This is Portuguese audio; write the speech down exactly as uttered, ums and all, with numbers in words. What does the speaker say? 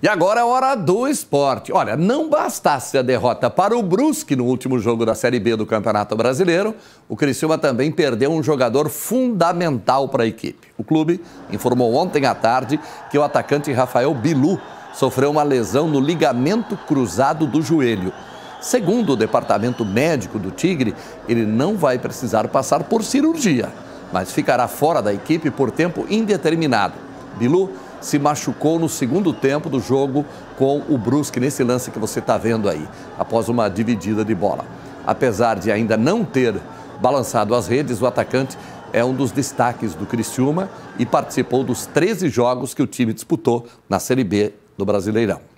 E agora é hora do esporte. Olha, não bastasse a derrota para o Brusque no último jogo da Série B do Campeonato Brasileiro, o Criciúma também perdeu um jogador fundamental para a equipe. O clube informou ontem à tarde que o atacante Rafael Bilu sofreu uma lesão no ligamento cruzado do joelho. Segundo o departamento médico do Tigre, ele não vai precisar passar por cirurgia, mas ficará fora da equipe por tempo indeterminado. Bilu se machucou no segundo tempo do jogo com o Brusque, nesse lance que você está vendo aí, após uma dividida de bola. Apesar de ainda não ter balançado as redes, o atacante é um dos destaques do Criciúma e participou dos treze jogos que o time disputou na Série B do Brasileirão.